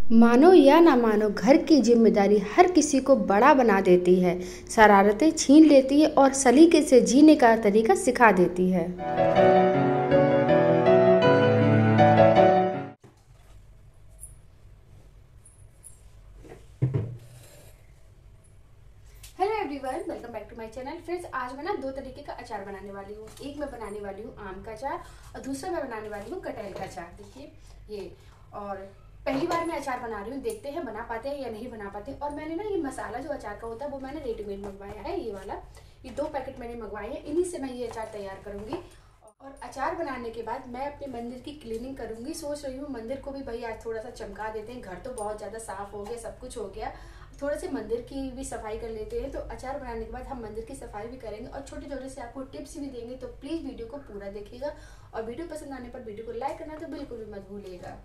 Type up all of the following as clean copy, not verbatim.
मानो या ना मानो, घर की जिम्मेदारी हर किसी को बड़ा बना देती है, शरारतें छीन लेती है और सलीके से जीने का तरीका सिखा देती है। Hello everyone, welcome back to my channel. Friends, आज मैं ना दो तरीके का अचार बनाने वाली हूँ। एक मैं बनाने वाली हूँ आम का अचार और दूसरा मैं बनाने वाली हूँ कटहल का अचार। देखिए ये, और पहली बार मैं अचार बना रही हूँ, देखते हैं बना पाते हैं या नहीं बना पाते। और मैंने ना ये मसाला जो अचार का होता है वो मैंने रेडीमेड मंगवाया है, ये वाला, ये 2 पैकेट मैंने मंगवाए हैं। इन्हीं से मैं ये अचार तैयार करूंगी। और अचार बनाने के बाद मैं अपने मंदिर की क्लीनिंग करूंगी। सोच रही हूँ मंदिर को भी भाई आज थोड़ा सा चमका देते हैं। घर तो बहुत ज़्यादा साफ हो गया, सब कुछ हो गया, थोड़ा से मंदिर की भी सफाई कर लेते हैं। तो अचार बनाने के बाद हम मंदिर की सफाई भी करेंगे और छोटे छोटे से आपको टिप्स भी देंगे। तो प्लीज़ वीडियो को पूरा देखिएगा और वीडियो पसंद आने पर वीडियो को लाइक करना तो बिल्कुल भी मत भूलिएगा।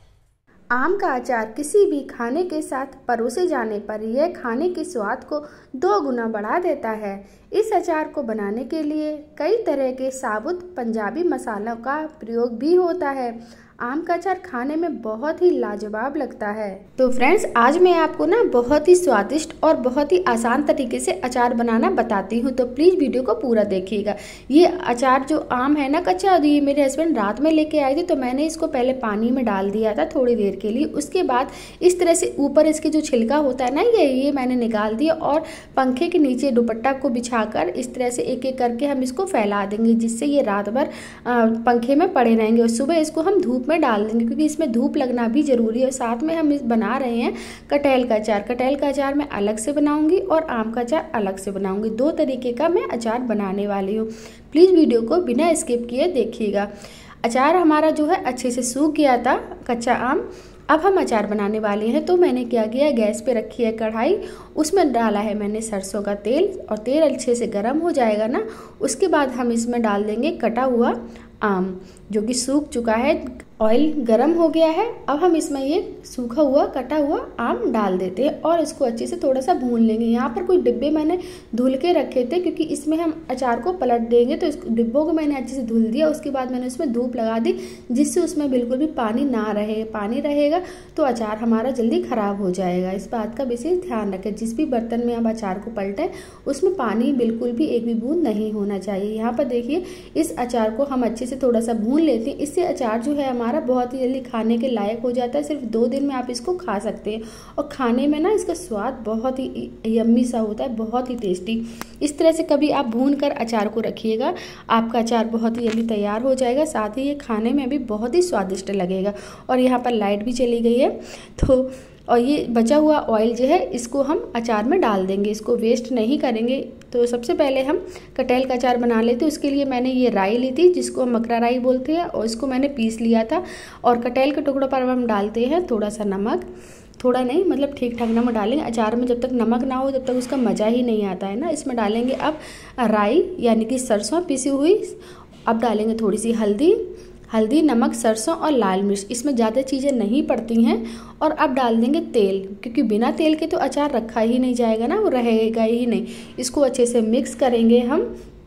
आम का अचार किसी भी खाने के साथ परोसे जाने पर यह खाने के स्वाद को 2 गुना बढ़ा देता है। इस अचार को बनाने के लिए कई तरह के साबुत पंजाबी मसालों का प्रयोग भी होता है। आम का अचार खाने में बहुत ही लाजवाब लगता है। तो फ्रेंड्स, आज मैं आपको ना बहुत ही स्वादिष्ट और बहुत ही आसान तरीके से अचार बनाना बताती हूँ। तो प्लीज़ वीडियो को पूरा देखिएगा। ये अचार जो आम है ना कच्चा, ये मेरे हस्बैंड रात में लेके आए थे, तो मैंने इसको पहले पानी में डाल दिया था थोड़ी देर के लिए। उसके बाद इस तरह से ऊपर इसके जो छिलका होता है ना, ये मैंने निकाल दिया और पंखे के नीचे दुपट्टा को बिछाकर इस तरह से एक एक करके हम इसको फैला देंगे, जिससे ये रात भर पंखे में पड़े रहेंगे। और सुबह इसको हम धूप में डाल देंगे, क्योंकि इसमें धूप लगना भी जरूरी है। साथ में हम इस बना रहे हैं कटहल का अचार। कटहल का अचार मैं अलग से बनाऊंगी और आम का अचार अलग से बनाऊंगी। 2 तरीके का मैं अचार बनाने वाली हूँ। प्लीज़ वीडियो को बिना स्किप किए देखिएगा। अचार हमारा जो है अच्छे से सूख गया था, कच्चा आम। अब हम अचार बनाने वाले हैं। तो मैंने क्या किया, गैस पे रखी है कढ़ाई, उसमें डाला है मैंने सरसों का तेल। और तेल अच्छे से गर्म हो जाएगा ना, उसके बाद हम इसमें डाल देंगे कटा हुआ आम जो कि सूख चुका है। ऑयल गरम हो गया है। अब हम इसमें ये सूखा हुआ कटा हुआ आम डाल देते हैं और इसको अच्छे से थोड़ा सा भून लेंगे। यहाँ पर कुछ डिब्बे मैंने धुल के रखे थे, क्योंकि इसमें हम अचार को पलट देंगे, तो इस डिब्बों को मैंने अच्छे से धुल दिया। उसके बाद मैंने उसमें धूप लगा दी, जिससे उसमें बिल्कुल भी पानी ना रहे। पानी रहेगा तो अचार हमारा जल्दी खराब हो जाएगा। इस बात का विशेष ध्यान रखें। जिस भी बर्तन में आप अचार को पलटें उसमें पानी बिल्कुल भी एक भी बूंद नहीं होना चाहिए। यहाँ पर देखिए, इस अचार को हम अच्छे से थोड़ा सा भून लेते हैं। इससे अचार जो है हमारा बहुत ही जल्दी खाने के लायक हो जाता है। सिर्फ 2 दिन में आप इसको खा सकते हैं और खाने में ना इसका स्वाद बहुत ही यम्मी सा होता है, बहुत ही टेस्टी। इस तरह से कभी आप भून कर अचार को रखिएगा, आपका अचार बहुत ही जल्दी तैयार हो जाएगा। साथ ही ये खाने में भी बहुत ही स्वादिष्ट लगेगा। और यहाँ पर लाइट भी चली गई है, तो और ये बचा हुआ ऑयल जो है इसको हम अचार में डाल देंगे, इसको वेस्ट नहीं करेंगे। तो सबसे पहले हम कटहल का अचार बना लेते हैं। उसके लिए मैंने ये राई ली थी, जिसको हम मकरा राई बोलते हैं, और इसको मैंने पीस लिया था। और कटहल के टुकड़ों पर हम डालते हैं थोड़ा सा नमक, थोड़ा नहीं मतलब ठीक ठाक नमक डालेंगे। अचार में जब तक नमक ना हो तब तक उसका मज़ा ही नहीं आता है ना। इसमें डालेंगे अब राई यानी कि सरसों पिसी हुई। अब डालेंगे थोड़ी सी हल्दी, नमक, सरसों और लाल मिर्च। इसमें ज़्यादा चीज़ें नहीं पड़ती हैं। और अब डाल देंगे तेल, क्योंकि बिना तेल के तो अचार रखा ही नहीं जाएगा ना, वो रहेगा ही नहीं। इसको अच्छे से मिक्स करेंगे हम।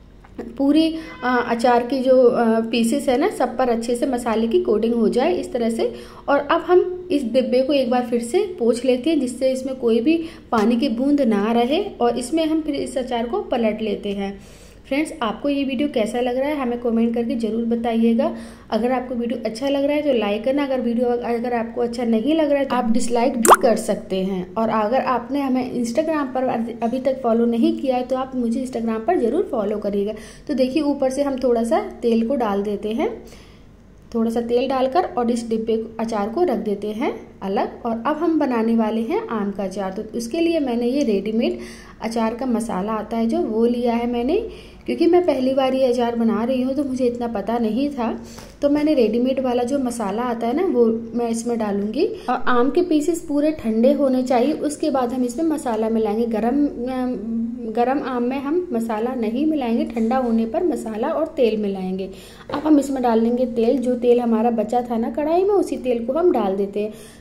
पूरी अचार की जो पीसेस है ना, सब पर अच्छे से मसाले की कोटिंग हो जाए इस तरह से। और अब हम इस डिब्बे को एक बार फिर से पोंछ लेते हैं, जिससे इसमें कोई भी पानी की बूंद ना रहे। और इसमें हम फिर इस अचार को पलट लेते हैं। फ्रेंड्स, आपको ये वीडियो कैसा लग रहा है हमें कमेंट करके ज़रूर बताइएगा। अगर आपको वीडियो अच्छा लग रहा है तो लाइक करना। अगर आपको अच्छा नहीं लग रहा है तो आप डिसलाइक भी कर सकते हैं। और अगर आपने हमें इंस्टाग्राम पर अभी तक फॉलो नहीं किया है तो आप मुझे इंस्टाग्राम पर ज़रूर फॉलो करिएगा। तो देखिए, ऊपर से हम थोड़ा सा तेल को डाल देते हैं, थोड़ा सा तेल डालकर, और इस डिब्बे अचार को रख देते हैं अलग। और अब हम बनाने वाले हैं आम का अचार। तो उसके लिए मैंने ये रेडीमेड अचार का मसाला आता है जो, वो लिया है मैंने। क्योंकि मैं पहली बार ये अचार बना रही हूँ तो मुझे इतना पता नहीं था, तो मैंने रेडीमेड वाला जो मसाला आता है ना वो मैं इसमें डालूंगी। और आम के पीसेस पूरे ठंडे होने चाहिए, उसके बाद हम इसमें मसाला मिलाएंगे। गरम आम में हम मसाला नहीं मिलाएंगे, ठंडा होने पर मसाला और तेल मिलाएंगे। अब हम इसमें डाल देंगे तेल। जो तेल हमारा बचा था ना कढ़ाई में, उसी तेल को हम डाल देते हैं।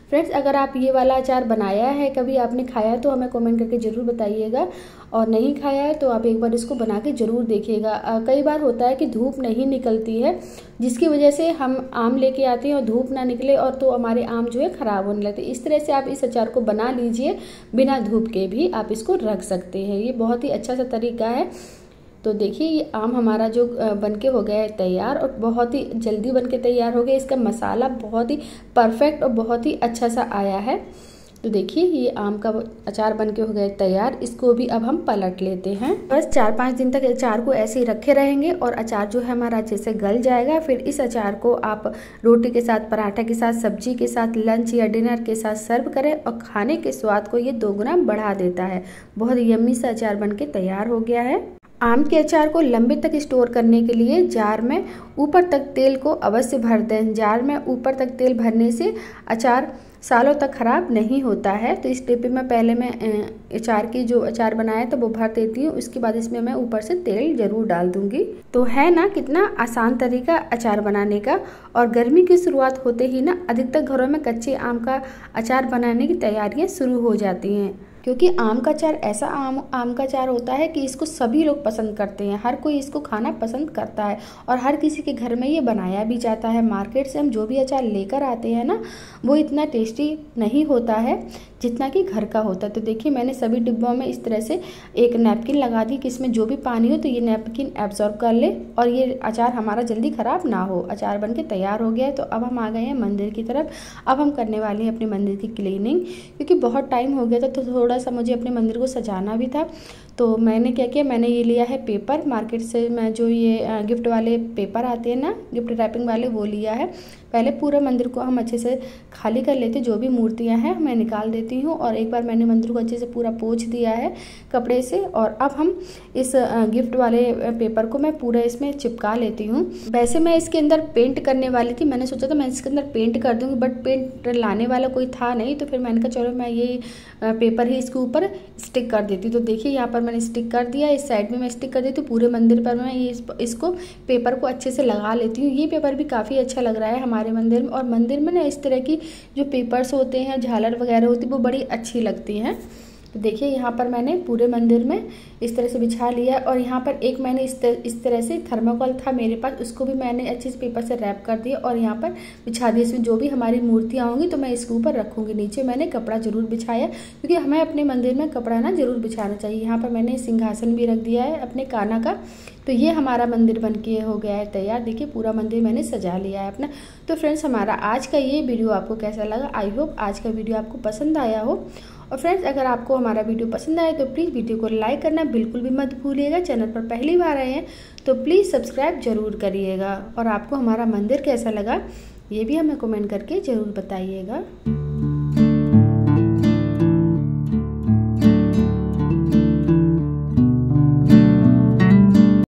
फ्रेंड्स, अगर आप ये वाला अचार बनाया है, कभी आपने खाया है तो हमें कमेंट करके ज़रूर बताइएगा, और नहीं खाया है तो आप एक बार इसको बना के ज़रूर देखिएगा। कई बार होता है कि धूप नहीं निकलती है, जिसकी वजह से हम आम लेके आते हैं और धूप ना निकले और तो हमारे आम जो है ख़राब होने लगते हैं। इस तरह से आप इस अचार को बना लीजिए, बिना धूप के भी आप इसको रख सकते हैं। ये बहुत ही अच्छा सा तरीका है। तो देखिए ये आम हमारा जो बनके हो गया है तैयार, और बहुत ही जल्दी बनके तैयार हो गया। इसका मसाला बहुत ही परफेक्ट और बहुत ही अच्छा सा आया है। तो देखिए ये आम का अचार बनके हो गया तैयार। इसको भी अब हम पलट लेते हैं। बस 4-5 दिन तक अचार को ऐसे ही रखे रहेंगे और अचार जो है हमारा अच्छे से गल जाएगा। फिर इस अचार को आप रोटी के साथ, पराठा के साथ, सब्जी के साथ, लंच या डिनर के साथ सर्व करें और खाने के स्वाद को ये 2 गुना बढ़ा देता है। बहुत यम्मी सा अचार बनके तैयार हो गया है। आम के अचार को लंबे तक स्टोर करने के लिए जार में ऊपर तक तेल को अवश्य भर दें। जार में ऊपर तक तेल भरने से अचार सालों तक ख़राब नहीं होता है। तो इस डिब्बे में पहले मैं अचार की जो अचार बनाया तो वो भर देती हूँ, उसके बाद इसमें मैं ऊपर से तेल ज़रूर डाल दूँगी। तो है ना कितना आसान तरीका अचार बनाने का। और गर्मी की शुरुआत होते ही ना अधिकतर घरों में कच्चे आम का अचार बनाने की तैयारियाँ शुरू हो जाती हैं, क्योंकि आम का अचार ऐसा आम का अचार होता है कि इसको सभी लोग पसंद करते हैं। हर कोई इसको खाना पसंद करता है और हर किसी के घर में ये बनाया भी जाता है। मार्केट से हम जो भी अचार लेकर आते हैं ना, वो इतना टेस्टी नहीं होता है जितना कि घर का होता है। तो देखिए मैंने सभी डिब्बों में इस तरह से एक नैपकिन लगा दी कि इसमें जो भी पानी हो तो ये नैपकिन एब्जॉर्ब कर ले और ये अचार हमारा जल्दी ख़राब ना हो। अचार बनके तैयार हो गया है। तो अब हम आ गए हैं मंदिर की तरफ। अब हम करने वाले हैं अपने मंदिर की क्लीनिंग, क्योंकि बहुत टाइम हो गया था तो थोड़ा सा मुझे अपने मंदिर को सजाना भी था। तो मैंने क्या किया, मैंने ये लिया है पेपर मार्केट से। मैं जो ये गिफ्ट वाले पेपर आते हैं ना, गिफ्ट रैपिंग वाले, वो लिया है। पहले पूरा मंदिर को हम अच्छे से खाली कर लेते, जो भी मूर्तियां हैं मैं निकाल देती हूँ। और एक बार मैंने मंदिर को अच्छे से पूरा पोंछ दिया है कपड़े से। और अब हम इस गिफ्ट वाले पेपर को मैं पूरा इसमें चिपका लेती हूँ। वैसे मैं इसके अंदर पेंट करने वाली थी, मैंने सोचा था मैं इसके अंदर पेंट कर दूँगी, बट पेंट लाने वाला कोई था नहीं। तो फिर मैंने कहा चलो मैं ये पेपर ही इसके ऊपर स्टिक कर देती। तो देखिए यहाँ पर मैंने स्टिक कर दिया, इस साइड में मैं स्टिक कर देती हूँ। पूरे मंदिर पर मैं इसको पेपर को अच्छे से लगा लेती हूँ। ये पेपर भी काफ़ी अच्छा लग रहा है हमारे मंदिर में। और मंदिर में ना इस तरह की जो पेपर्स होते हैं, झालर वगैरह होती है, वो बड़ी अच्छी लगती हैं। तो देखिए यहाँ पर मैंने पूरे मंदिर में इस तरह से बिछा लिया। और यहाँ पर एक मैंने इस तरह से थर्माकोल था मेरे पास, उसको भी मैंने अच्छे से पेपर से रैप कर दिया और यहाँ पर बिछा दिया। इसमें जो भी हमारी मूर्तियाँ होंगी तो मैं इसके ऊपर रखूँगी। नीचे मैंने कपड़ा जरूर बिछाया, क्योंकि हमें अपने मंदिर में कपड़ा ना जरूर बिछाना चाहिए। यहाँ पर मैंने सिंहासन भी रख दिया है अपने कान्हा का। तो ये हमारा मंदिर बनके हो गया है तैयार। देखिए पूरा मंदिर मैंने सजा लिया है अपना। तो फ्रेंड्स, हमारा आज का ये वीडियो आपको कैसा लगा? आई होप आज का वीडियो आपको पसंद आया हो। और फ्रेंड्स, अगर आपको हमारा वीडियो पसंद आए तो प्लीज़ वीडियो को लाइक करना बिल्कुल भी मत भूलिएगा। चैनल पर पहली बार आए हैं तो प्लीज़ सब्सक्राइब जरूर करिएगा। और आपको हमारा मंदिर कैसा लगा ये भी हमें कमेंट करके ज़रूर बताइएगा।